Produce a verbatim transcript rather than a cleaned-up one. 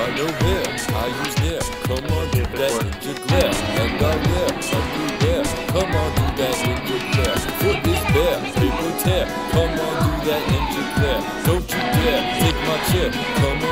got no hair, I use hair. Come on, do that ninja glare. And I wear underwear. Come on, do that ninja glare. Foot is bare, paper tear. Come on, do that ninja glare. Don't you dare take my chair. Come on.